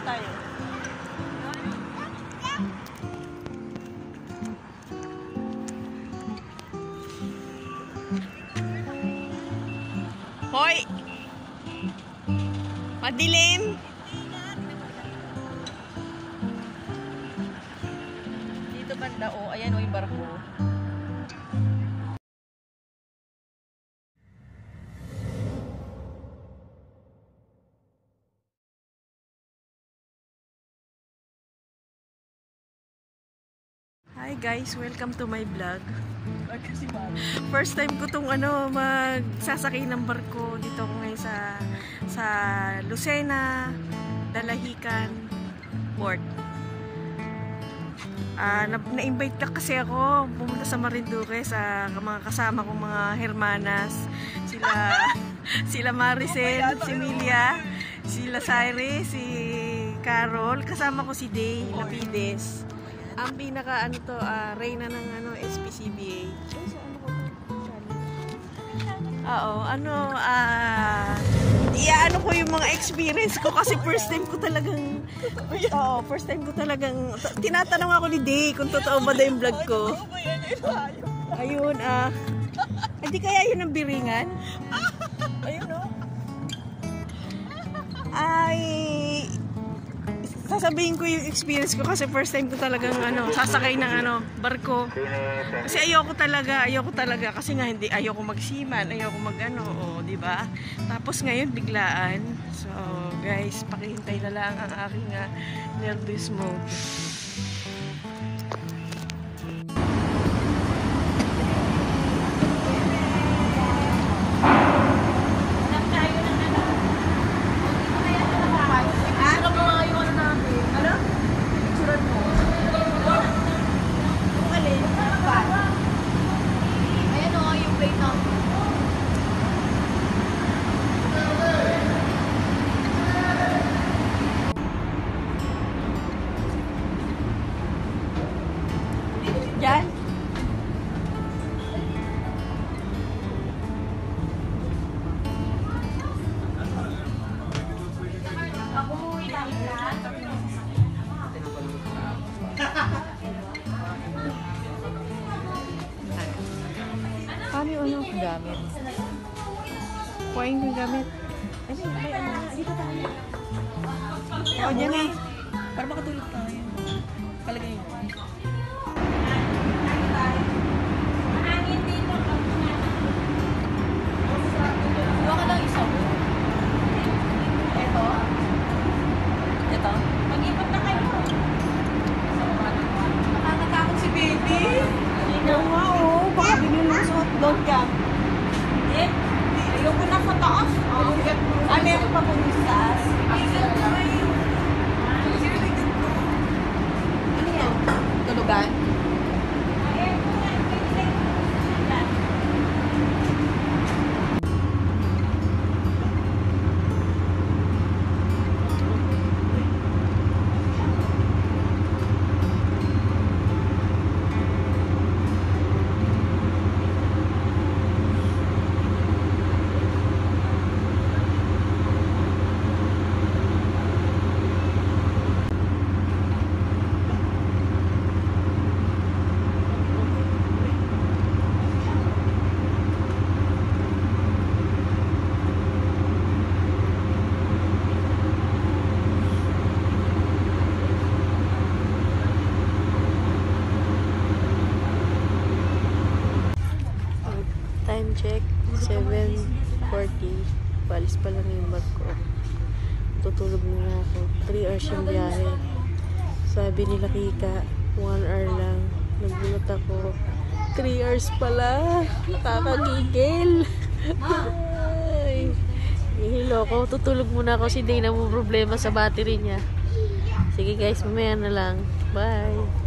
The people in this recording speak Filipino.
tayo. Hoy! Madilim! Dito banda, oh. Ayan, oh, yung barko. Hi guys, welcome to my vlog. First time ko tong magsasakay ng barko dito ko ngayon sa Lucena, Dalahican Port. Na-invite lang kasi ako pumunta sa Marinduque sa mga kasama kong mga hermanas. Sila Maricel, si Milia, sila Cyrus, si Carol, kasama ko si Day Lapides. Ang pinaka reyna ng SPCBA. Iyaano ko yung mga experience ko kasi first time ko talagang tinatanong ako ni Day kung totoo ba daw yung vlog ko. Ayun, hindi kaya yun ang biringan? Ayun, no? Sasabihin ko yung experience ko kasi first time ko talagang sasakay ng barko. Kasi ayoko talaga kasi nga ayoko magsiman, ayoko di ba? Tapos ngayon biglaan. So, guys, pakihintay na lang ang aking nervous mode. Yan. Paano yung gamit? Kuhain yung gamit. Dito tayo. O, dyan eh. Para makatulog tayo. Palagay yun. Doon ka. Ayoko na sa taas. Meron pa po sa taas. Ano yan? Tulugan? Time check, 7:40. Balis pa lang yung barko. Tutulog muna ako. 3 hours yung biyahe. Sabi nila Kika, 1 hour lang. Nagulat ako. 3 hours pala. Nakakagigil. Ay. Ihilo ko. Tutulog muna ako. Si Day na mo problema sa battery niya. Sige guys, mamaya na lang. Bye.